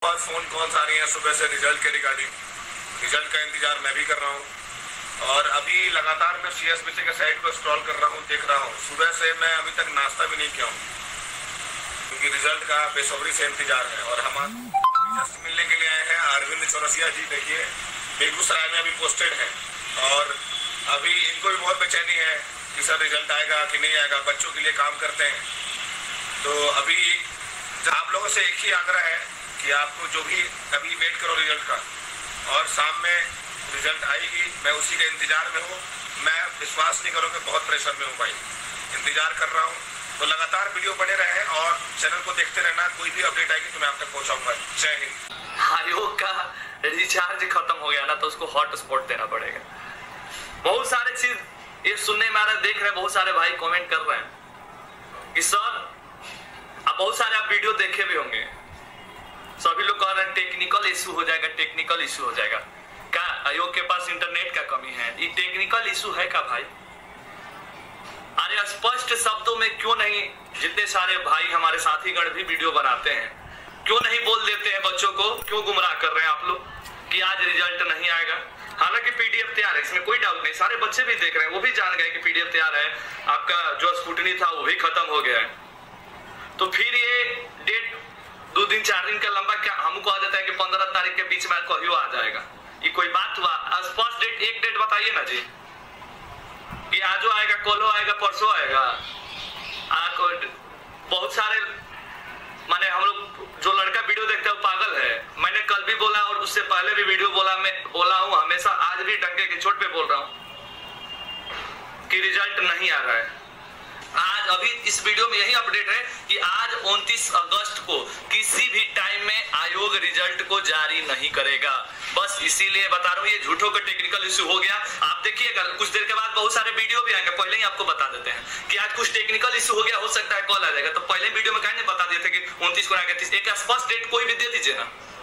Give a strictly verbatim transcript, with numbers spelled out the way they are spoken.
बहुत phone calls आ रही हैं सुबह से रिजल्ट के रिगार्डिंग। रिजल्ट का इंतजार मैं भी कर रहा हूँ और अभी लगातार मैं सी एस बी सी के साइट को स्क्रॉल कर रहा हूँ, देख रहा हूँ। सुबह से मैं अभी तक नाश्ता भी नहीं किया हूँ क्योंकि रिजल्ट का बेसब्री से इंतजार है। और हम मिलने के लिए आए हैं अरविंद चौरसिया जी, देखिए बेगूसराय में अभी पोस्टेड है और अभी इनको भी बहुत बेचैनी है कि सर रिजल्ट आएगा कि नहीं आएगा। बच्चों के लिए काम करते हैं तो अभी आप लोगों से एक ही आग्रह है कि आपको जो भी अभी वेट करो रिजल्ट का, और शाम में रिजल्ट आएगी, मैं उसी के इंतजार में हूँ। मैं विश्वास नहीं करूँ कि बहुत प्रेशर में हूँ भाई, इंतजार कर रहा हूँ। तो लगातार वीडियो बने रहे और चैनल को देखते रहना, कोई भी अपडेट आएगी तो मैं आप तक पहुँचाऊंगा। जय हिंद। आयोग का रिचार्ज खत्म हो गया ना तो उसको हॉटस्पॉट देना पड़ेगा। बहुत सारे चीज ये सुनने में आ रहा, देख रहे हैं बहुत सारे भाई कमेंट कर रहे हैं कि सर, अब बहुत सारे आप वीडियो देखे भी होंगे, सभी लोग कह रहे हैं टेक्निकल इशू हो जाएगा, टेक्निकल इशू हो जाएगा। क्या आयोग के पास इंटरनेट का कमी है? ये टेक्निकल इशू है क्या भाई? अरे स्पष्ट शब्दों में क्यों नहीं, जितने सारे भाई हमारे साथीगण भी वीडियो बनाते हैं, क्यों नहीं बोल देते हैं बच्चों को? क्यों गुमराह कर रहे हैं आप लोग कि आज रिजल्ट नहीं आएगा? हालांकि पीडीएफ तैयार है, इसमें कोई डाउट नहीं, सारे बच्चे भी देख रहे हैं, वो भी जान गए कि पीडीएफ तैयार है, आपका जो स्कूटनी था वो भी खत्म हो गया है। तो फिर ये डेट दो दिन चार दिन का लंबा क्या हमको आ जाता है कि पंद्रह तारीख के बीच में कहियो आ जाएगा? ये कोई बात हुआ? स्पष्ट डेट, एक डेट बताइए ना जी, कि आजो आएगा, कलो आएगा, परसों आएगा। आ, बहुत सारे माने हम लोग जो लड़का वीडियो देखता है वो पागल है। मैंने कल भी बोला और उससे पहले भी वीडियो बोला, मैं बोला हूं हमेशा, आज भी डंके की चोट पे बोल रहा हूं कि रिजल्ट नहीं आ रहा है। आज अभी इस वीडियो में यही अपडेट है कि आज उनतीस अगस्त को किसी भी टाइम में आयोग रिजल्ट को जारी नहीं करेगा। बस इसीलिए बता रहा हूँ, ये झूठों का टेक्निकल इशू हो गया। आप देखिएगा कुछ देर के बाद बहुत सारे वीडियो भी आएंगे, पहले ही आपको बता देते हैं कि आज कुछ टेक्निकल इशू हो गया, हो सकता है कॉल आ जाएगा। तो पहले वीडियो में कहीं नहीं बता दिए थे कि उनतीस को आएगा। एक स्पष्ट डेट कोई भी दे दीजिए ना।